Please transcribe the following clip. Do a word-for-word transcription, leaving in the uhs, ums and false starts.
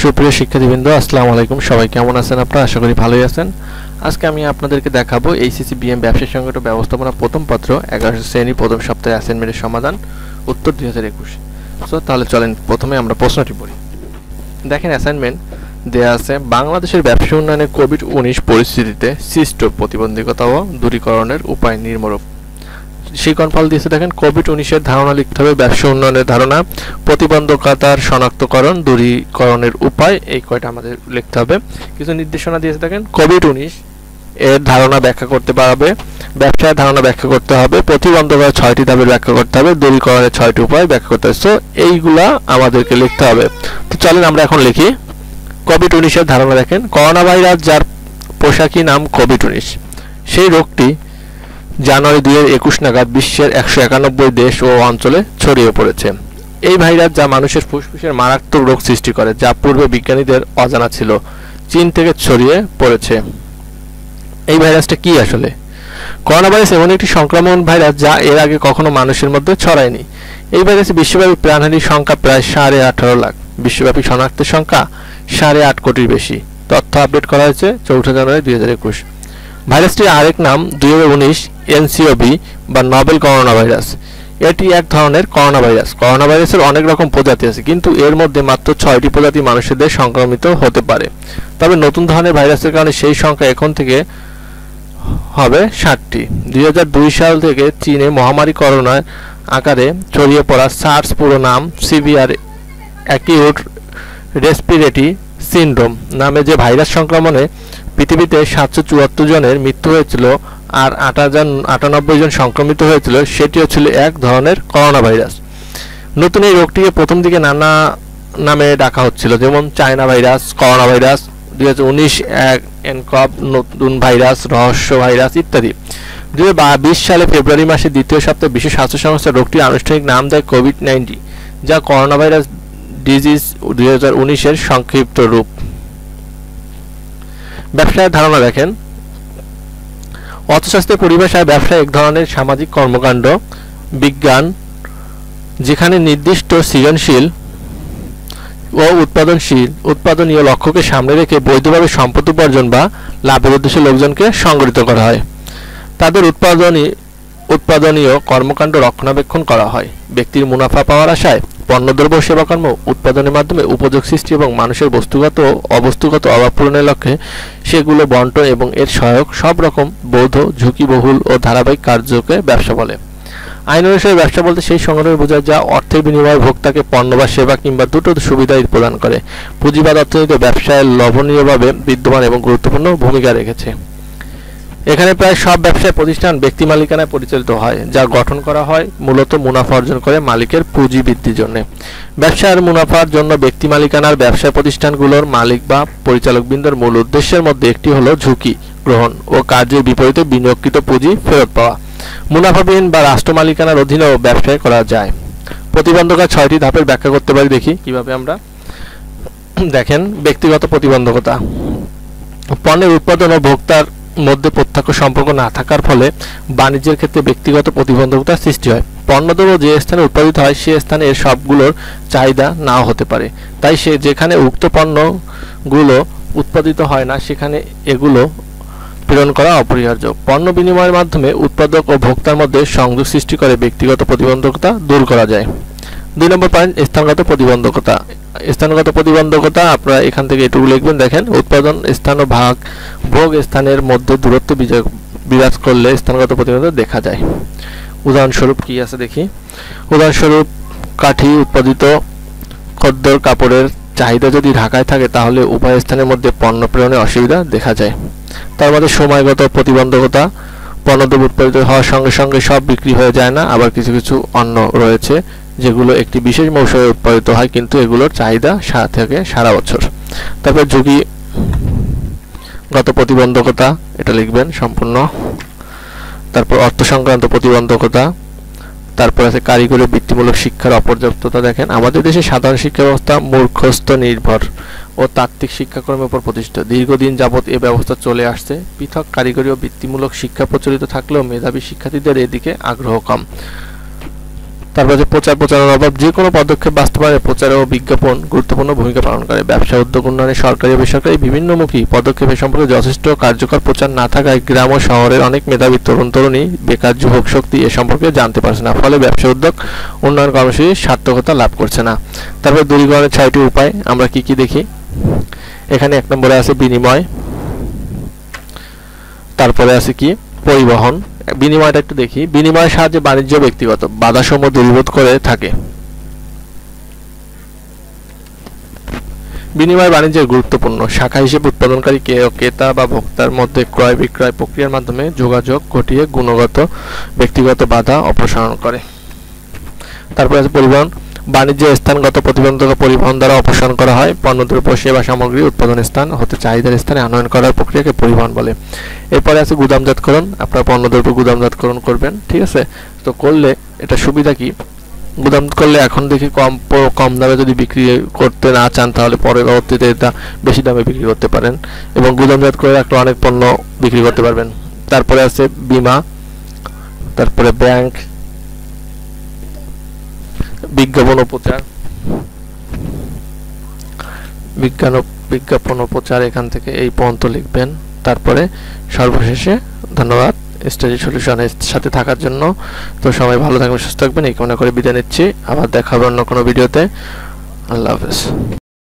সুপ্রিয় শিক্ষার্থীবৃন্দ, আসসালামু আলাইকুম। সবাই কেমন আছেন আপনারা? আশা করি ভালোই আছেন। আজকে আমি আপনাদেরকে দেখাবো এইচএসসি বিএম ব্যবসা সংগঠন ব্যবস্থাপনা প্রথম পত্র এগারোশো শ্রেণী প্রথম সপ্তাহে অ্যাসাইনমেন্টের সমাধান উত্তর দুই হাজার একুশ। সো তাহলে চলেন প্রথমে আমরা প্রশ্নটি পড়ি। দেখেন, অ্যাসাইনমেন্ট দেয়া আছে, বাংলাদেশের ব্যবসা উন্নয়নে কোভিড উনিশ পরিস্থিতিতে সৃষ্ট প্রতিবন্ধকতা ও দূরীকরণের উপায় নির্মূল। সেই কনফল দিয়েছে, দেখেন কোভিড উনিশের ধারণা লিখতে হবে, ব্যবসা উন্নয়নের ধারণা, প্রতিবন্ধকতার শনাক্তকরণ, দূরীকরণের উপায়, এই কয়টা আমাদের লিখতে হবে। কিছু নির্দেশনা দিয়েছে, দেখেন কোভিড উনিশ এর ধারণা ব্যাখ্যা করতে পারবে, ব্যবসায়ের ধারণা ব্যাখ্যা করতে হবে, প্রতিবন্ধকতার ছয়টি ধাপের ব্যাখ্যা করতে হবে, দূরীকরণের ছয়টি উপায় ব্যাখ্যা করতে হবে। সো এইগুলা আমাদেরকে লিখতে হবে। তো চলেন আমরা এখন লিখি। কোভিড উনিশের ধারণা দেখেন, করোনা ভাইরাস যার পোশাকি নাম কোভিড উনিশ, সেই রোগটি জানুয়ারি দুই হাজার একুশ নাগাদ বিশ্বের একশো একানব্বই দেশ ও অঞ্চলে ছড়িয়ে পড়েছে। এই ভাইরাস যা মানুষের ফুসফুসের মারাত্মক রোগ সৃষ্টি করে, যা পূর্বে বিজ্ঞানীদের অজানা ছিল, চীন থেকে ছড়িয়ে পড়েছে। এই ভাইরাসটা কি আসলে? করোনা ভাইরাস এমন একটি সংক্রমণ ভাইরাস যা এর আগে কখনো মানুষের মধ্যে ছড়ায়নি। এই ভাইরাসে বিশ্বব্যাপী প্রাণহানির সংখ্যা প্রায় সাড়ে আঠারো লাখ, বিশ্বব্যাপী শনাক্তের সংখ্যা সাড়ে আট কোটির বেশি। তথ্য আপডেট করা হয়েছে চৌঠা জানুয়ারি দুই হাজার একুশ। ভাইরাসটির আরেক নাম দুই হাজার উনিশ এনসিওভি বা নভেল করোনা ভাইরাস। এটি এক ধরনের করোনা ভাইরাস। করোনা ভাইরাসের অনেক রকম প্রজাতি আছে, কিন্তু এর মধ্যে মাত্র ছয়টি প্রজাতি মানুষদের সংক্রমিত হতে পারে। তবে নতুন ধরনের ভাইরাসের কারণে সেই সংখ্যা এখন থেকে হবে ষাটটি। দুই হাজার দুই সাল থেকে চীনে মহামারী করোনার আকারে ছড়িয়ে পড়া সার্স পুরো নাম সিভিয়ার অ্যাকিউট রেসপিরেটরি সিনড্রোম নামে যে ভাইরাস সংক্রমণে পৃথিবীতে সাতশো চুয়াত্তর জনের মৃত্যু হয়েছিল আর আট হাজার আটানব্বই জন সংক্রমিত হয়েছিল, সেটিও ছিল এক ধরনের করোনা ভাইরাস। নতুন এই রোগটিকে প্রথম দিকে নানা নামে ডাকা হচ্ছিল, যেমন চায়না ভাইরাস, করোনা ভাইরাস, দুই হাজার উনিশ এনকপ, নতুন ভাইরাস, রহস্য ভাইরাস ইত্যাদি। দুই হাজার বিশ সালে ফেব্রুয়ারি মাসের দ্বিতীয় সপ্তাহে বিশ্ব স্বাস্থ্য সংস্থা রোগটির আনুষ্ঠানিক নাম দেয় কোভিড নাইন্টিন, যা করোনা ভাইরাস ডিজিজ দুই হাজার উনিশের সংক্ষিপ্ত রূপ। ব্যবসায়ের ধারণা দেখেন, অর্থশাস্ত্রের পরিভাষায় ব্যবসা এক ধরনের সামাজিক কর্মকাণ্ড বিজ্ঞান যেখানে নির্দিষ্ট সৃজনশীল ও উৎপাদনশীল উৎপাদনীয় লক্ষ্যকে সামনে রেখে বৈধভাবে সম্পদ উপার্জন বা লাভের উদ্দেশ্যে লোকজনকে সংগঠিত করা হয়। তাদের উৎপাদনী উৎপাদনীয় কর্মকাণ্ড রক্ষণাবেক্ষণ করা হয়। ব্যক্তির মুনাফা পাওয়ার আশায় পণ্যদ্রব্য সেবাকর্ম উৎপাদনের মাধ্যমে উপযোগ সৃষ্টি এবং মানুষের বস্তুগত ও অবস্তুগত অভাব পূরণের লক্ষ্যে সেগুলো বন্টন এবং এর সহায়ক সব রকম বৈধ, ঝুঁকিবহুল ও ধারাবাহিক কার্যকে ব্যবসা বলে। আইন অনুসারে ব্যবসা বলতে সেই সংগঠন বোঝায় যা অর্থের বিনিময়ে ভোক্তাকে পণ্য বা সেবা কিংবা দুটো সুবিধাই প্রদান করে। পুঁজিবাদ অর্থনীতিতে ব্যবসায় লবণীয়ভাবে বিদ্যমান এবং গুরুত্বপূর্ণ ভূমিকা রেখেছে। এখানে প্রায় সব ব্যবসায় প্রতিষ্ঠান ব্যক্তি মালিকানায় পরিচালিত হয়, যা গঠন করা হয় মূলত মুনাফা অর্জন করে মালিকের পুঁজি বৃদ্ধির জন্য। ব্যবসার মুনাফার জন্য ব্যক্তি মালিকানার ব্যবসায় প্রতিষ্ঠানগুলোর মালিক বা পরিচালকবৃন্দের মূল উদ্দেশ্যের মধ্যে একটি হলো ঝুঁকি গ্রহণ ও কার্যের বিপরীতে বিনিয়োগকৃত পুঁজি ফেরত পাওয়া। মুনাফাবিহীন বা রাষ্ট্র মালিকানার অধীনেও ব্যবসায় করা যায়। প্রতিবন্ধকতা ছয়টি ধাপের ব্যাখ্যা করতে পারি, দেখি কিভাবে আমরা। দেখেন, ব্যক্তিগত প্রতিবন্ধকতা, পণ্যের উৎপাদন ও ভোক্তার মধ্যে প্রত্যক্ষ সম্পর্ক না থাকার ফলে বাণিজ্যের ক্ষেত্রে ব্যক্তিগত প্রতিবন্ধকতার সৃষ্টি হয়। পণ্যদ্রব্য যে স্থানে উৎপাদিত হয় সে স্থানে এর সবগুলোর চাহিদা নাও হতে পারে, তাই সে যেখানে উক্ত পণ্যগুলো উৎপাদিত হয় না সেখানে এগুলো প্রেরণ করা অপরিহার্য। পণ্য বিনিময়ের মাধ্যমে উৎপাদক ও ভোক্তার মধ্যে সংযোগ সৃষ্টি করে ব্যক্তিগত প্রতিবন্ধকতা দূর করা যায়। দুই নম্বর পয়েন্ট, স্থানগত প্রতিবন্ধকতা। স্থানগত প্রতিবন্ধকতা আপনারা এখান থেকে এটুকু লিখবেন। দেখেন, উৎপাদন স্থান ও ভাগ ভোগ স্থানের মধ্যে দূরত্ব বিরাজ করলে স্থানগত প্রতিবন্ধকতা দেখা যায়। উদাহরণস্বরূপ কি আছে দেখি। উদাহরণস্বরূপ, কাঠি উৎপাদিত খদ্দর কাপড়ের চাহিদা যদি ঢাকায় থাকে তাহলে উভয় স্থানের মধ্যে পণ্য প্রেরণে অসুবিধা দেখা যায়। তার মধ্যে সময়গত প্রতিবন্ধকতা, পণ্যদ্রব্য উৎপাদিত হওয়ার সঙ্গে সঙ্গে সব বিক্রি হয়ে যায় না, আবার কিছু কিছু অন্য রয়েছে যেগুলো একটি বিশেষ মৌসুমে উৎপাদিত হয় কিন্তু এগুলোর চাহিদা সারা থেকে সারা বছর। তারপর ঝুঁকিগত প্রতিবন্ধকতা, এটা লিখবেন সম্পূর্ণ। তারপর অর্থ সংক্রান্ত প্রতিবন্ধকতা, তারপর আছে কারিগরি বৃত্তিমূলক শিক্ষার অপর্যাপ্ততা। দেখেন, আমাদের দেশে সাধারণ শিক্ষা ব্যবস্থা মূর্খস্থ নির্ভর ও তাত্ত্বিক শিক্ষাক্রমের উপর প্রতিষ্ঠিত। দীর্ঘদিন যাবৎ এ ব্যবস্থা চলে আসছে। পৃথক কারিগরি ও বৃত্তিমূলক শিক্ষা প্রচলিত থাকলেও মেধাবী শিক্ষার্থীদের এদিকে আগ্রহ কম। তারপর যে প্রচার প্রচারণার অভাব, যে কোনো পদক্ষেপ বাস্তবায়নে প্রচার ও বিজ্ঞাপন গুরুত্বপূর্ণ ভূমিকা পালন করে। ব্যবসা উদ্যোগ উন্নয়নে সরকারি ও বেসরকারি বিভিন্নমুখী পদক্ষেপের সম্পর্কে যথেষ্ট কার্যকর প্রচার না থাকায় গ্রাম ও শহরের অনেক মেধাবী তরুণ তরুণী বেকার যুবক শক্তি এ সম্পর্কে জানতে পারছে না, ফলে ব্যবসা উদ্যোগ উন্নয়ন কর্মসূচি সার্থকতা লাভ করছে না। তারপর দূরীকরণের ছয়টি উপায় আমরা কি কি দেখি। এখানে এক নম্বরে আছে বিনিময়, তারপরে আছে কি পরিবহন। বিনিময়টা একটু দেখি। বিনিময়ের সাহায্যে বাণিজ্য ব্যক্তিগত বাধাসমূহ দূরীভূত করে থাকে। বিনিময় বাণিজ্যের গুরুত্বপূর্ণ শাখা হিসেবে উৎপাদনকারী ক্রেতা বা ভোক্তার মধ্যে ক্রয় বিক্রয় প্রক্রিয়ার মাধ্যমে যোগাযোগ ঘটিয়ে গুণগত ব্যক্তিগত বাধা অপসারণ করে। তারপরে আছে পরিবহন। বাণিজ্যের স্থানগত প্রতিবন্ধকতা পরিবহন দ্বারা অপসারণ করা হয়। পণ্যদ্রব্য সেবা সামগ্রী উৎপাদন স্থান হতে চাহিদার স্থানে আনয়ন করার প্রক্রিয়াকে পরিবহন বলে। এরপরে আছে গুদামজাতকরণ। আপনারা পণ্যদ্রব্য গুদামজাতকরণ করবেন, ঠিক আছে। তো করলে এটা সুবিধা কি, গুদাম করলে এখন দেখি কম কম দামে যদি বিক্রি করতে না চান তাহলে পরবর্তীতে এটা বেশি দামে বিক্রি করতে পারেন এবং গুদামজাত করে রাখলে অনেক পণ্য বিক্রি করতে পারবেন। তারপরে আছে বীমা, তারপরে ব্যাংক, বিজ্ঞাপন ও প্রচার, বিজ্ঞান বিজ্ঞাপন ও প্রচার এখান থেকে এই পর্যন্ত লিখবেন। তারপরে সর্বশেষে ধন্যবাদ স্টাডি সলিউশনের সাথে থাকার জন্য। তো সবাই ভালো থাকবেন, সুস্থ থাকবেন এই কামনা করে বিদায় নিচ্ছি। আবার দেখা হবে অন্য কোনো ভিডিওতে। আল্লাহ হাফেজ।